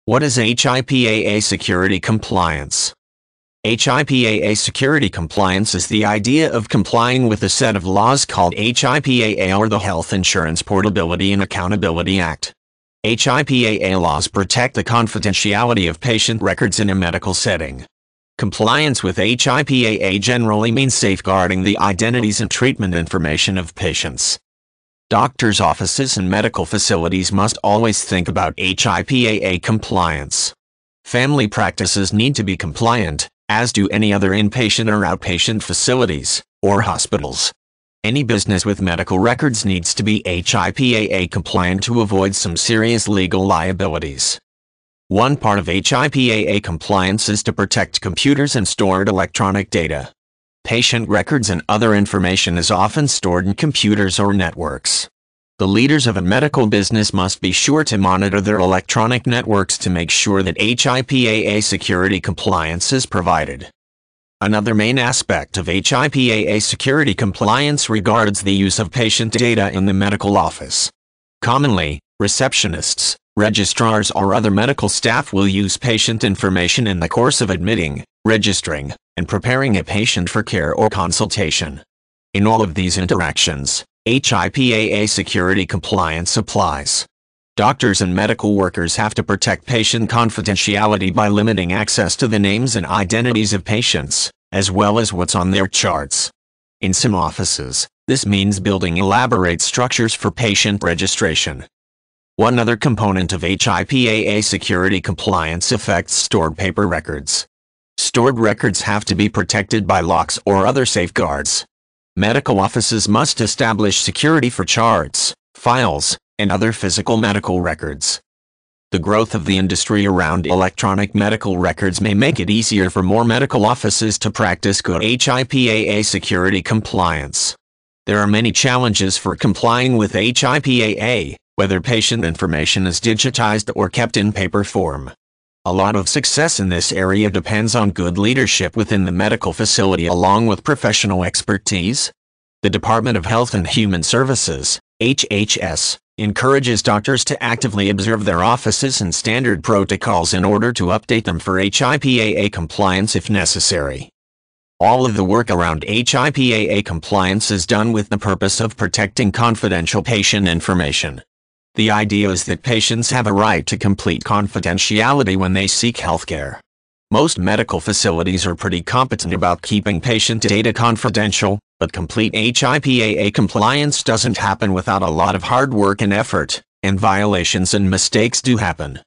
What is HIPAA security compliance? HIPAA security compliance is the idea of complying with a set of laws called HIPAA or the Health Insurance Portability and Accountability Act. HIPAA laws protect the confidentiality of patient records in a medical setting. Compliance with HIPAA generally means safeguarding the identities and treatment information of patients. Doctors' offices and medical facilities must always think about HIPAA compliance. Family practices need to be compliant, as do any other inpatient or outpatient facilities, or hospitals. Any business with medical records needs to be HIPAA compliant to avoid some serious legal liabilities. One part of HIPAA compliance is to protect computers and stored electronic data. Patient records and other information is often stored in computers or networks. The leaders of a medical business must be sure to monitor their electronic networks to make sure that HIPAA security compliance is provided. Another main aspect of HIPAA security compliance regards the use of patient data in the medical office. Commonly, receptionists, registrars or other medical staff will use patient information in the course of admitting, registering, and preparing a patient for care or consultation. In all of these interactions, HIPAA security compliance applies. Doctors and medical workers have to protect patient confidentiality by limiting access to the names and identities of patients, as well as what's on their charts. In some offices, this means building elaborate structures for patient registration. One other component of HIPAA security compliance affects stored paper records. Stored records have to be protected by locks or other safeguards. Medical offices must establish security for charts, files, and other physical medical records. The growth of the industry around electronic medical records may make it easier for more medical offices to practice good HIPAA security compliance. There are many challenges for complying with HIPAA, whether patient information is digitized or kept in paper form. A lot of success in this area depends on good leadership within the medical facility along with professional expertise. The Department of Health and Human Services, HHS, encourages doctors to actively observe their offices and standard protocols in order to update them for HIPAA compliance if necessary. All of the work around HIPAA compliance is done with the purpose of protecting confidential patient information. The idea is that patients have a right to complete confidentiality when they seek healthcare. Most medical facilities are pretty competent about keeping patient data confidential, but complete HIPAA compliance doesn't happen without a lot of hard work and effort, and violations and mistakes do happen.